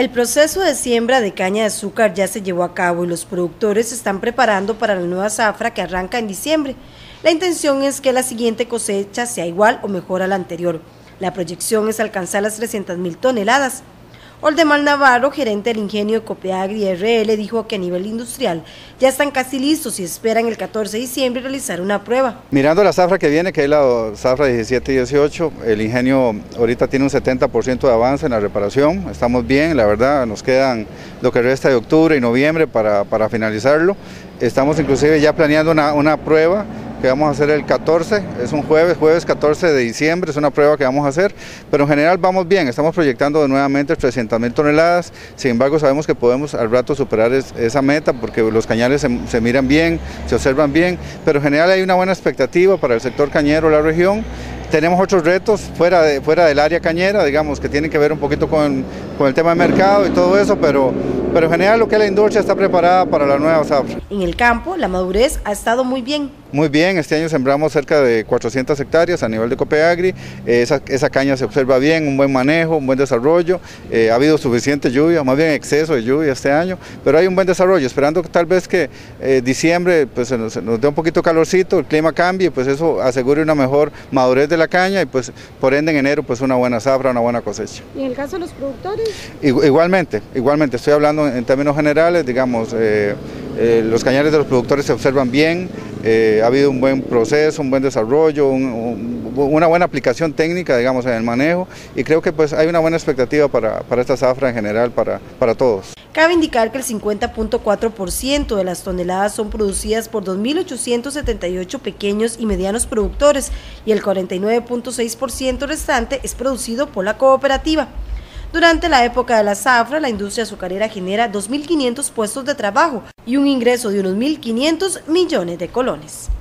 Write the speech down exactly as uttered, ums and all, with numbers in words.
El proceso de siembra de caña de azúcar ya se llevó a cabo y los productores se están preparando para la nueva zafra que arranca en diciembre. La intención es que la siguiente cosecha sea igual o mejor a la anterior. La proyección es alcanzar las trescientas mil toneladas. Oldemar Navarro, gerente del ingenio de Copeagri R L, dijo que a nivel industrial ya están casi listos y esperan el catorce de diciembre realizar una prueba. Mirando la zafra que viene, que es la zafra diecisiete y dieciocho, el ingenio ahorita tiene un setenta por ciento de avance en la reparación, estamos bien, la verdad, nos quedan lo que resta de octubre y noviembre para, para finalizarlo. Estamos inclusive ya planeando una, una prueba que vamos a hacer el catorce, es un jueves, jueves catorce de diciembre, es una prueba que vamos a hacer, pero en general vamos bien, estamos proyectando nuevamente trescientas mil toneladas, sin embargo sabemos que podemos al rato superar es, esa meta porque los cañales se, se miran bien, se observan bien, pero en general hay una buena expectativa para el sector cañero de la región. Tenemos otros retos fuera, de, fuera del área cañera, digamos, que tienen que ver un poquito con, con el tema de mercado y todo eso, pero, pero en general lo que es la industria está preparada para la nueva zafra. En el campo, la madurez ha estado muy bien. Muy bien, este año sembramos cerca de cuatrocientas hectáreas a nivel de Copeagri, eh, esa, esa caña se observa bien, un buen manejo, un buen desarrollo, eh, ha habido suficiente lluvia, más bien exceso de lluvia este año, pero hay un buen desarrollo, esperando que tal vez que eh, diciembre pues, se nos, nos dé un poquito calorcito, el clima cambie, pues eso asegure una mejor madurez de la caña y pues por ende en enero pues una buena zafra, una buena cosecha. ¿Y en el caso de los productores? Igualmente, igualmente, estoy hablando en términos generales, digamos, eh, eh, los cañales de los productores se observan bien, eh, ha habido un buen proceso, un buen desarrollo, un, un, una buena aplicación técnica, digamos, en el manejo y creo que pues hay una buena expectativa para, para esta zafra en general, para, para todos. Cabe indicar que el cincuenta punto cuatro por ciento de las toneladas son producidas por dos mil ochocientos setenta y ocho pequeños y medianos productores y el cuarenta y nueve punto seis por ciento restante es producido por la cooperativa. Durante la época de la zafra, la industria azucarera genera dos mil quinientos puestos de trabajo y un ingreso de unos mil quinientos millones de colones.